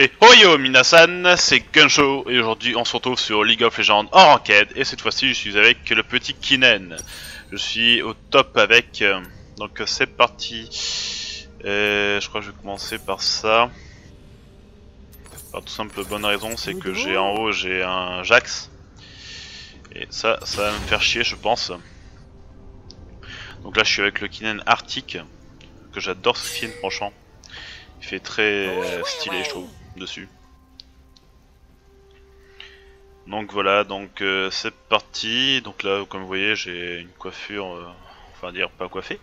Et Hoyo Minasan, c'est Gunshow et aujourd'hui on se retrouve sur League of Legends en ranked et cette fois-ci je suis avec le petit Kinen. Je suis au top avec, donc c'est parti. Je crois que je vais commencer par ça. Par tout simple bonne raison, c'est que j'ai en haut j'ai un Jax. Et ça va me faire chier je pense. Donc là je suis avec le Kinen Arctic, que j'adore ce skin franchement. Il fait très stylé je trouve dessus. Donc voilà, donc c'est parti. Donc là, comme vous voyez, j'ai une coiffure, enfin dire pas coiffée.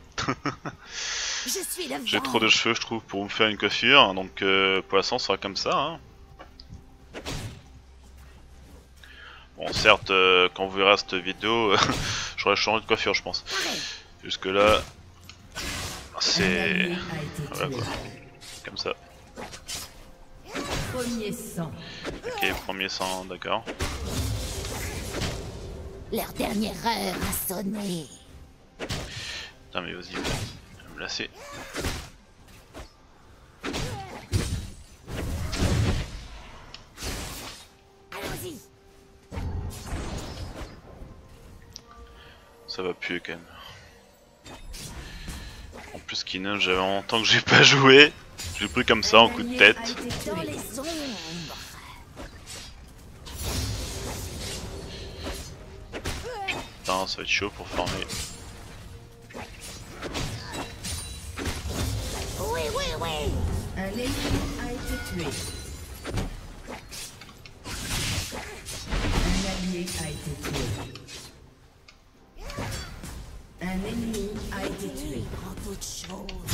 J'ai trop de cheveux, je trouve, pour me faire une coiffure. Donc pour l'instant, ça sera comme ça. Hein. Bon, certes, quand vous verrez cette vidéo, j'aurais changé de coiffure, je pense. Jusque là, c'est voilà quoi, comme ça. Premier sang. Ok, premier sang, d'accord. Leur dernière heure a sonné. Putain mais vas-y, je vais me lasser. Allons-y. Ça va puer quand même. En plus Kinen, j'avais longtemps que j'ai pas joué. J'ai pris comme ça en coup de tête. Dans les ombres. Putain, ça va être chaud pour farmer. Oui, oui, oui. Un ennemi a été tué. Un allié a été tué. Un ennemi a été tué. Grand peu de choses.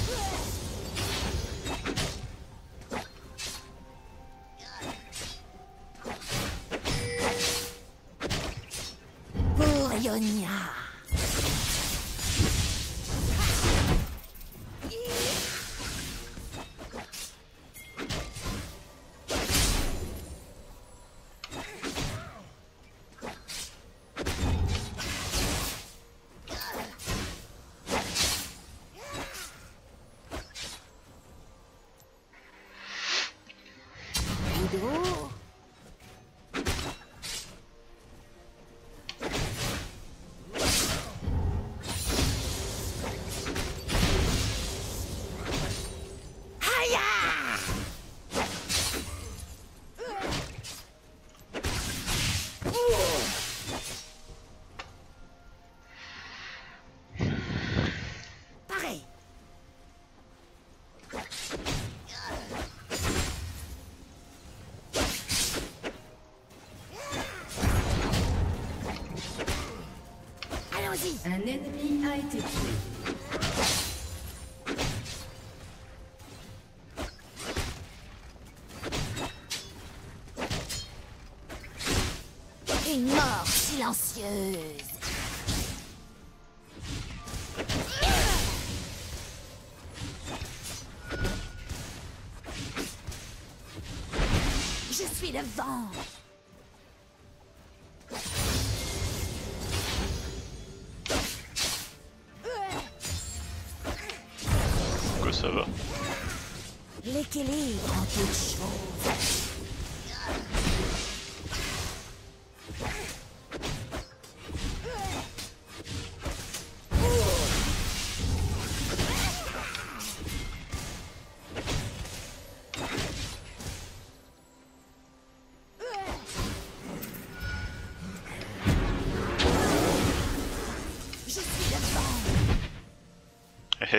Pour Ionia. Ludo. Pareil. Allons-y. Un ennemi a été tué. Une mort silencieuse. Je suis le vent. Que ça va. L'équilibre en toute chose. Je suis le vent. Hé hé.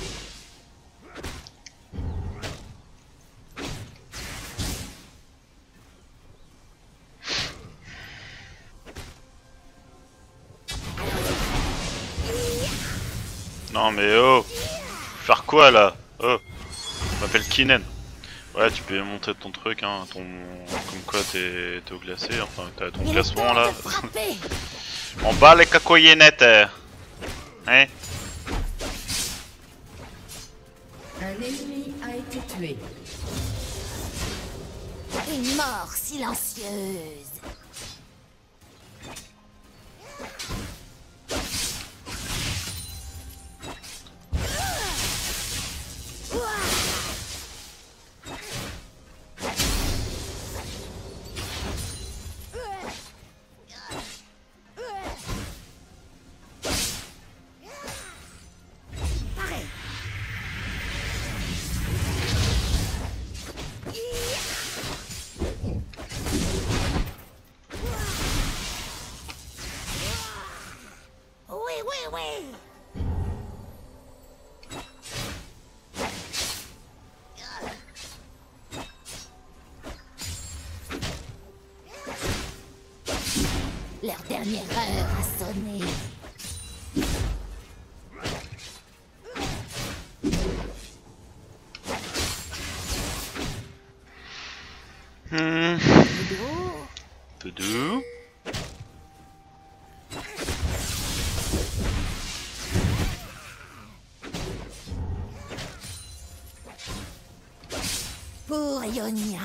Non mais oh, faire quoi là? Oh, je m'appelle Kinen. Ouais, tu peux montrer ton truc, hein, ton... comme quoi t'es au glacé, enfin t'as ton Il est classement temps là. de frapper. On bat les cacoyennettes. Hein? Un ennemi a été tué. Une mort silencieuse. Leur dernière heure a sonné. Doudou. Pour Ionia.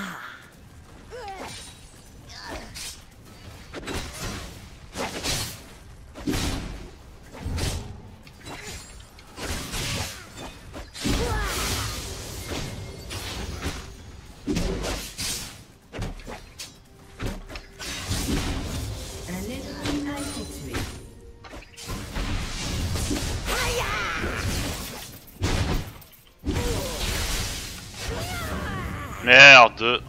Un ennemi a été tué. Merde.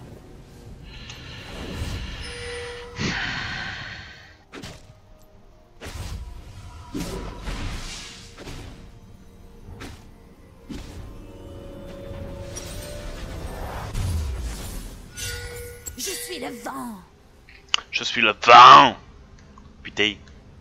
Je suis le vent. Je suis le vent. Putain.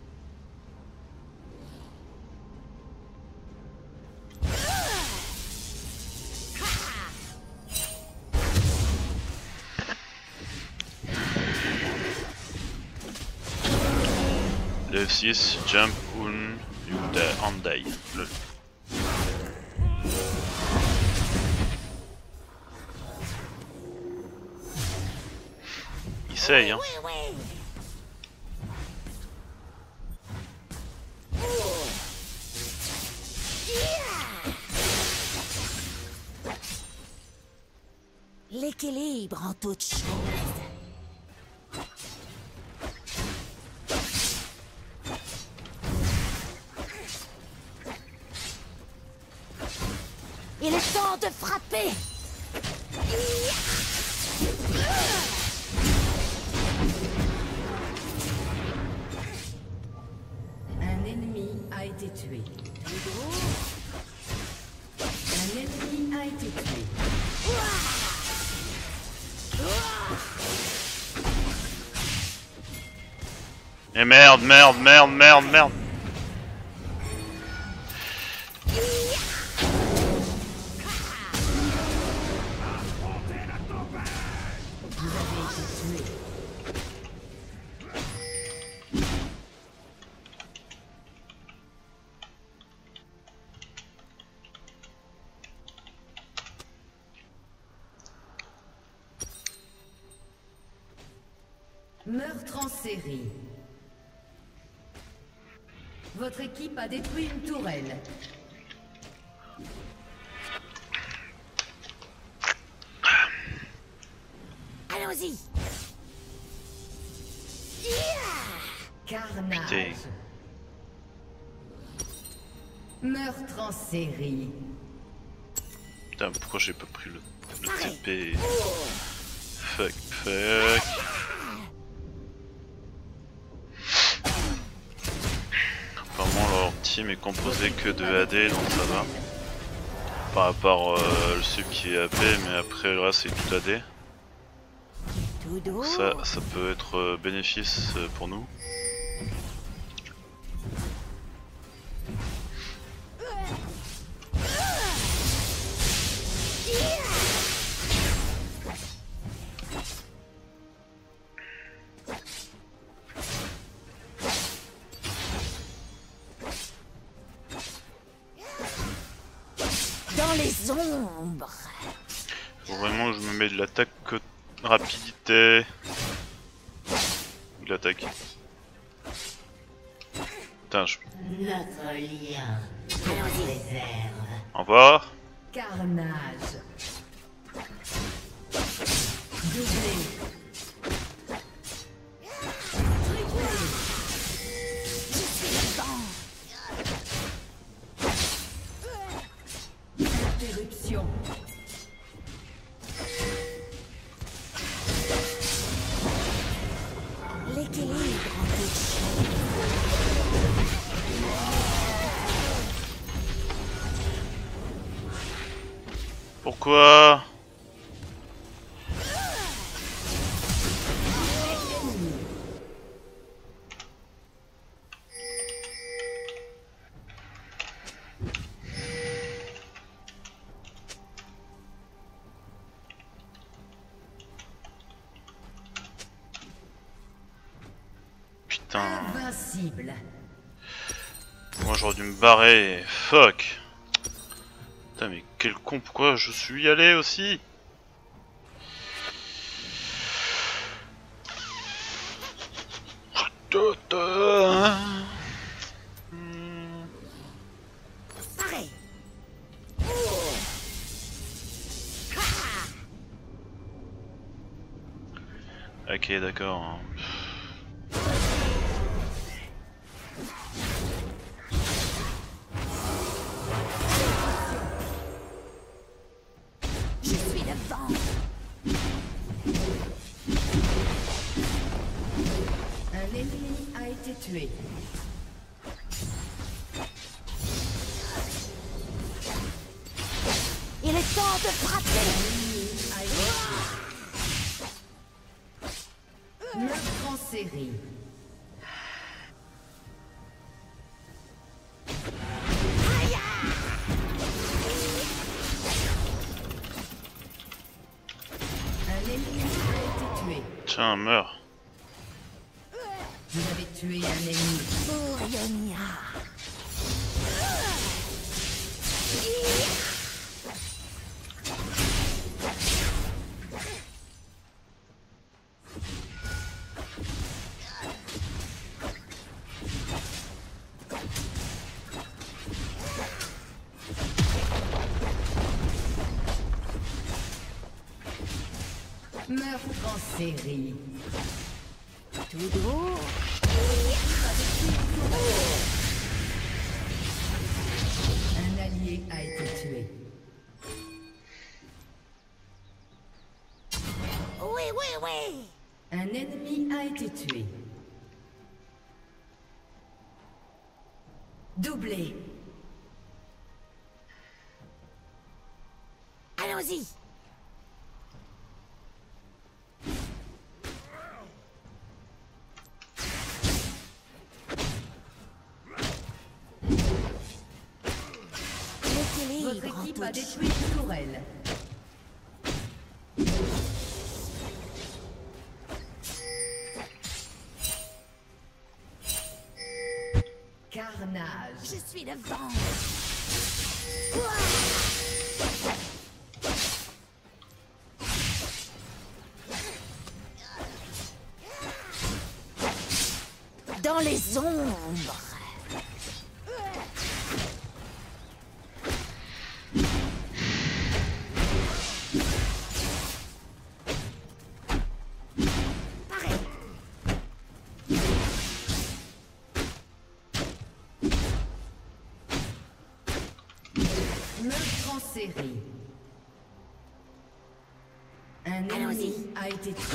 Le F6, jump on die. Lol. Il essaye, hein. Oui. L'équilibre en toute chose. Il est temps de frapper. Un ennemi a été tué. Un ennemi a été tué. Et merde. Vous avez été tué. Meurtre en série. Votre équipe a détruit une tourelle. Allons-y. Carnage. Putain. Meurtre en série. Putain, pourquoi j'ai pas pris le TP? Fuck. Apparemment leur team est composé que de AD, donc ça va. Par rapport le sub qui est AP, mais après le reste c'est tout AD. Doudou. Ça peut être bénéfice pour nous. Dans les ombres. Faut vraiment que je me mets de l'attaque rapidité. De l'attaque. Putain, Notre lien se préserve. Au revoir. Carnage. Doublé. Je suis le vent. Interruption. L'équilibre en toute chose. Pourquoi? Putain. Invincible. Moi j'aurais dû me barrer. Fuck. Putain mais quel con, pourquoi je suis allé aussi? Pareil. Ok d'accord. Je suis le vent. Un ennemi a été tué. Il est temps de frapper. Meurtre en série. Un ennemi a été tué. Tiens, meurs. Vous avez tué un ennemi. Pour Ionia. Meurtre en série. Tout droit. Un allié a été tué. Oui, oui, oui. Un ennemi a été tué. Doublé. Allons-y. Votre L'équilibre en équipe a toute détruit une tourelle. Carnage. Je suis le vent. Dans les ombres. Pareil. Meurtre en série. Un ennemi Allons-y. a été tué.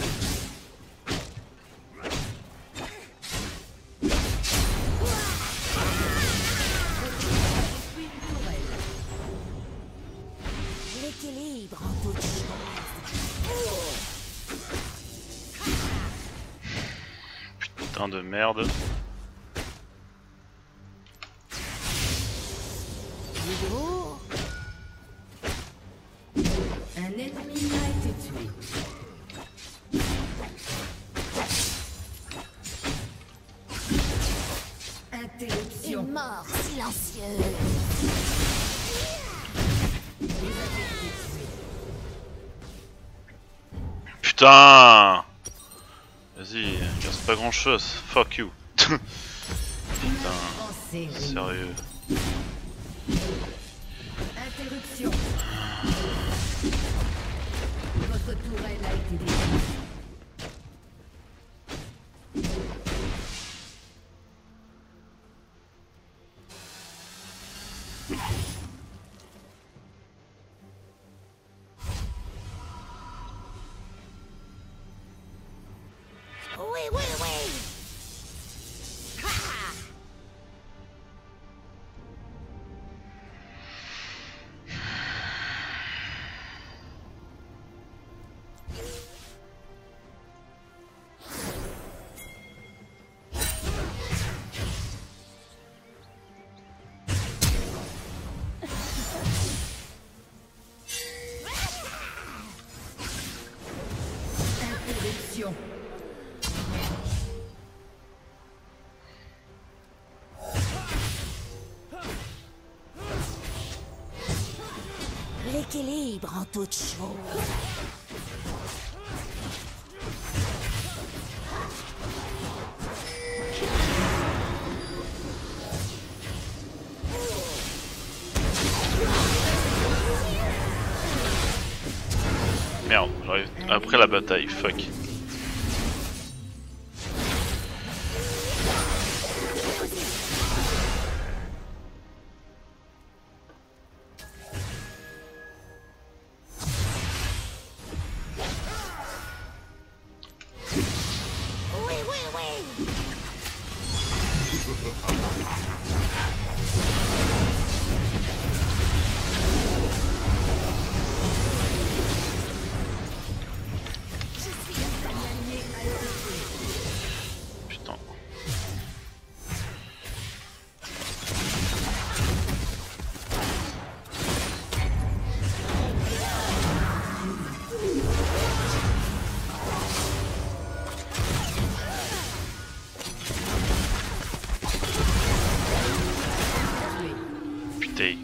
Détruit une tourelle. L'équilibre en toute chose. Putain de merde. Tout droit. Un ennemi a été tué. Interruption. Une mort silencieuse. Vous avez été tué. Putain. Vas-y, casse pas grand chose. Fuck you. Putain, En série. sérieux. Interruption. Votre tourelle a été détruite. Oui, oui, oui. Interruption. L'équilibre en toute chose. Merde, j'arrive après la bataille, fuck. Oui, oui, oui. Putain. Putain.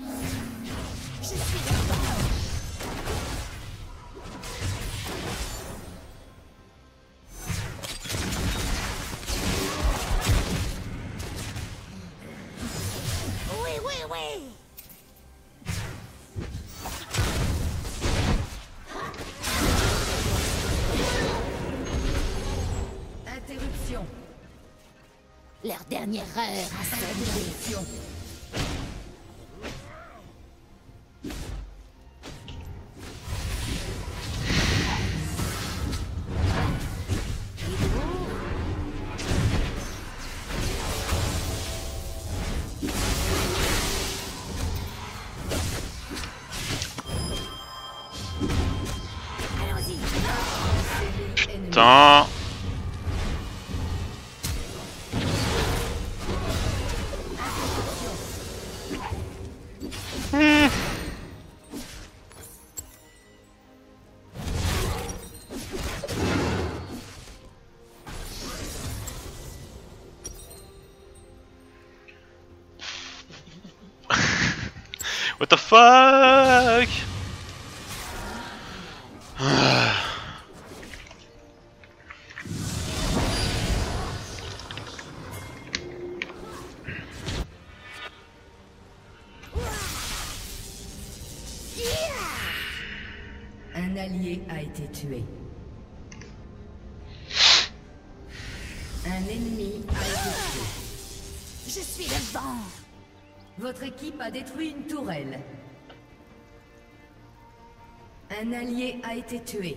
Oui, oui, oui. Interruption. Leur dernière heure a sonné. Interruption. Allons-y. Putain. What the fuck? Un allié a été tué. Un ennemi a été tué. Je suis le vent. Votre équipe a détruit une tourelle. Un allié a été tué.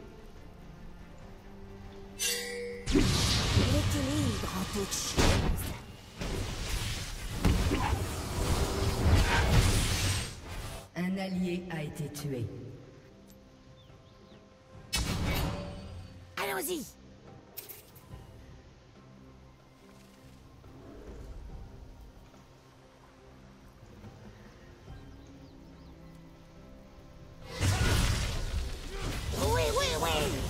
L'équilibre en toute chose. Un allié a été tué. Allons-y. Oui, oui, oui.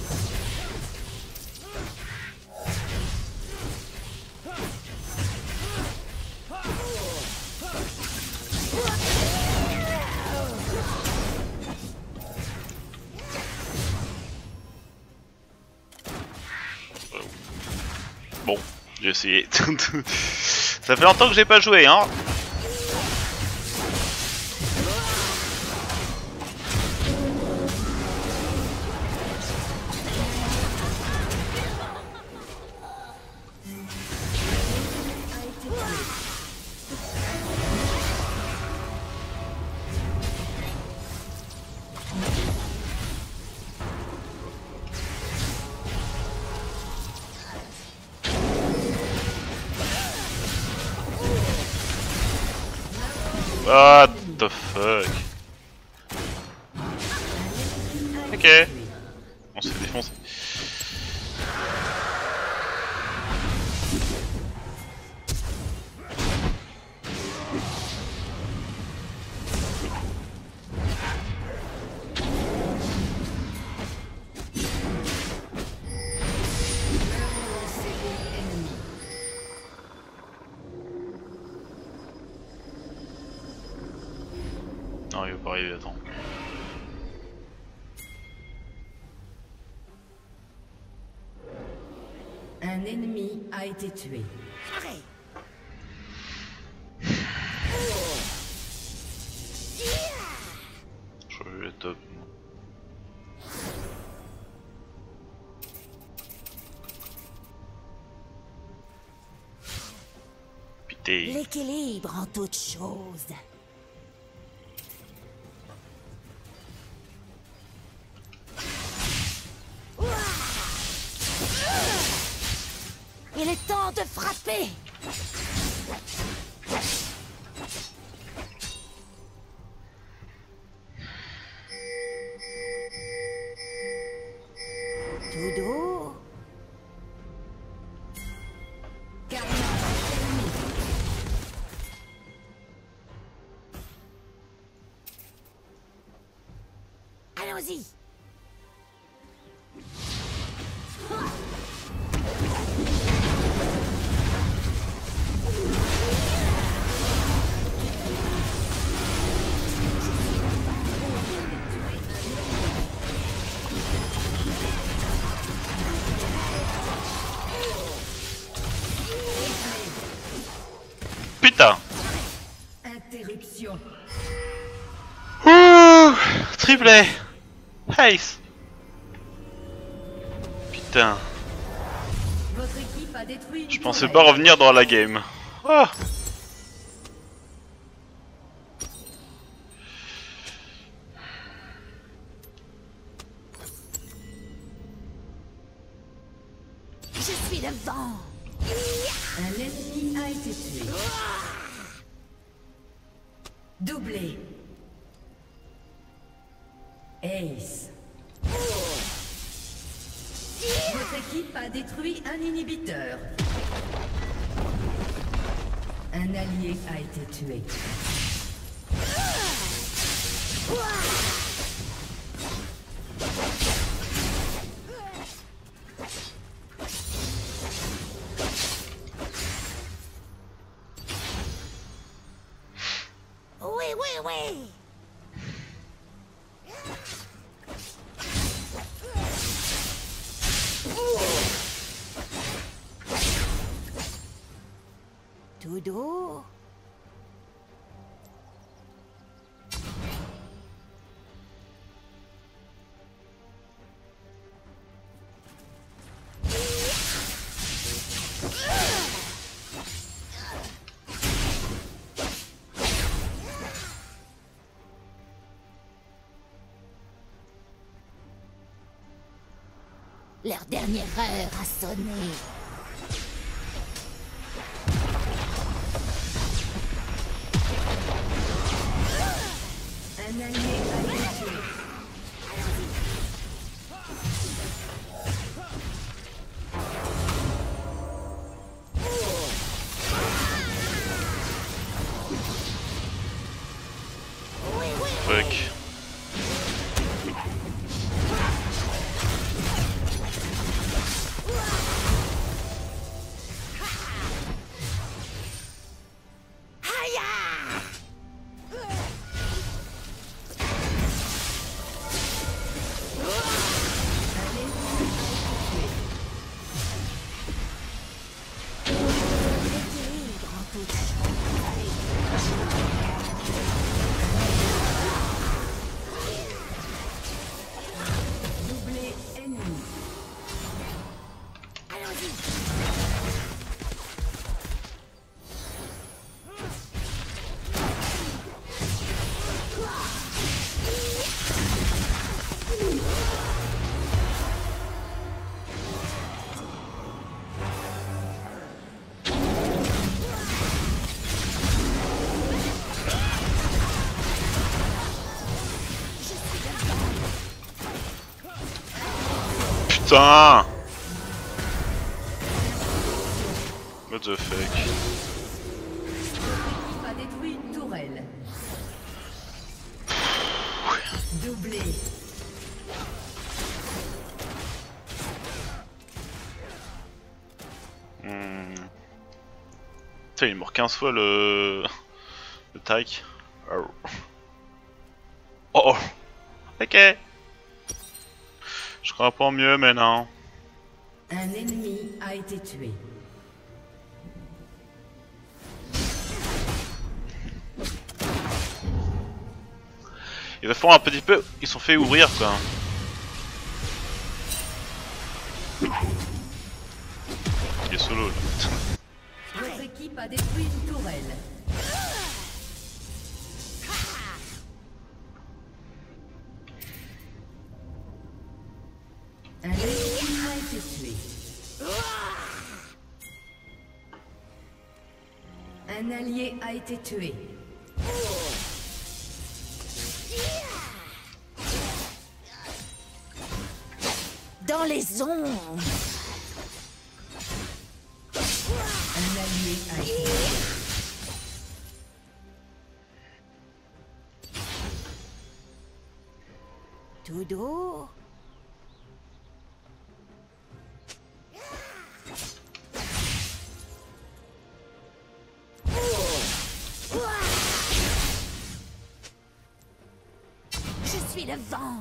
Bon, j'ai essayé. Ça fait longtemps que j'ai pas joué, hein. What the fuck? Ok. On s'est défoncé. Non, il va pas arriver, attends. Un ennemi a été tué. Arrête. Je vais le top. Putain. L'équilibre en toute chose. Il est temps de frapper. Tout doux. Allons-y. Putain. Interruption. Ouh, triplé. Ace. Putain. Votre équipe a détruit une Je pensais tourelle. pas revenir dans la game. Ah. Je suis le vent. Un ennemi a été tué. Doublé. Ace. Votre équipe a détruit un inhibiteur. Un allié a été tué. Oui, oui, oui. Tout doux. Leur dernière heure a sonné. Un allié a été tué. Fuck. L'équilibre en toute chose. Doublé ennemi. Allons-y. Putain. What the fuck. A détruit une tourelle. Doublé. Putain, il est mort 15 fois le tac. Oh. Oh. Ok. Je crois pas mieux, mais non. Un ennemi a été tué. Ils font un petit peu... Ils sont fait ouvrir, quoi. Il est solo, là. Votre équipe a détruit une tourelle. Un ennemi a été tué. Un allié a été tué. Dans les ombres. Un allié a été tué. Tout doux. Je suis le vent.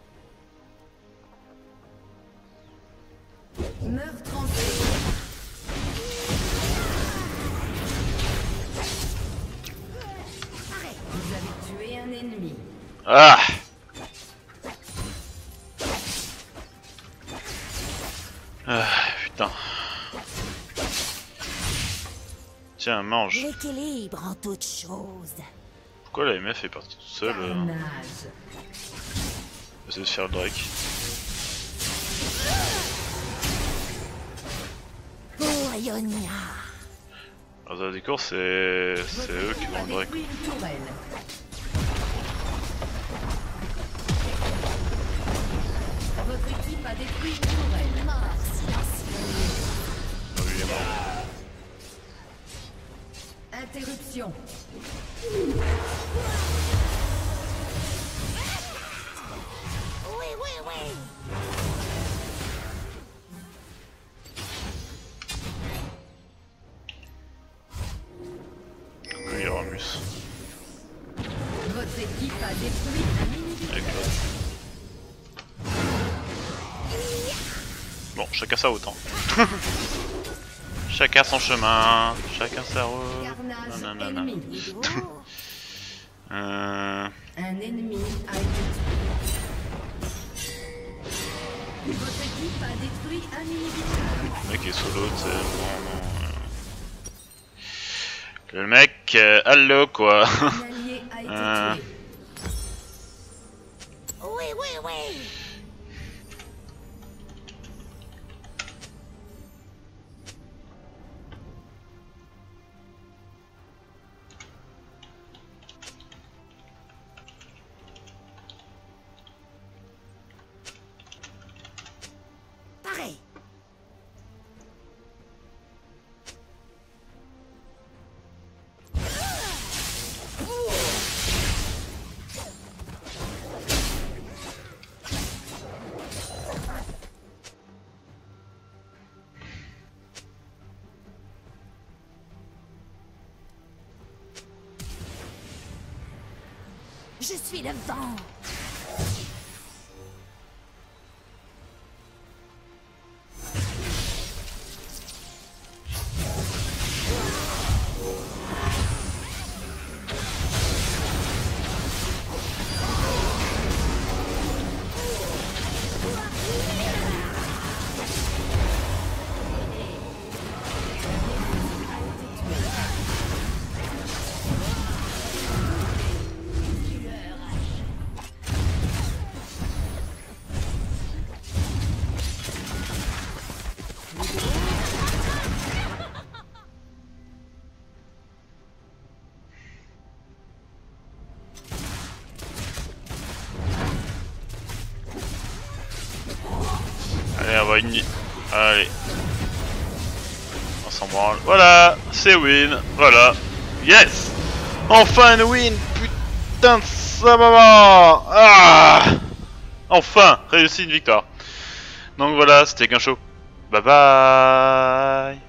Meurtre en série. Vous avez tué un ennemi. Ah. Ah, putain. Tiens, mange. L'équilibre en toute chose. Pourquoi la MF est partie toute seule Carnage. essayer de faire le Drake. Oh, Ionia. Alors, dans la décor, c'est eux qui vont le Drake. Détruit une tourelle. Votre équipe a détruit une tourelle. Mort silencieuse. Ah oui, il est mort. Interruption. Oui, oui, oui. Oui, il y a Ramus. Votre équipe a détruit un inhibiteur. Avec l'autre. Bon, chacun sa route. Hein. Chacun son chemin, chacun sa route. Carnage Nanana. ennemi. Tout doux. Un ennemi a été tué. Votre équipe a détruit un inhibiteur. Le mec est solo, tu sais. Non. Le mec, allo quoi. Un allié a été tué. Oui, oui, oui. Pareil. Je suis le vent. Allez, on va une... Allez. On s'en branle. Voilà, c'est win. Voilà. Yes. Enfin une win. Putain de ça, maman. Ah. Enfin, réussi une victoire. Donc voilà, c'était qu'un show. Bye bye.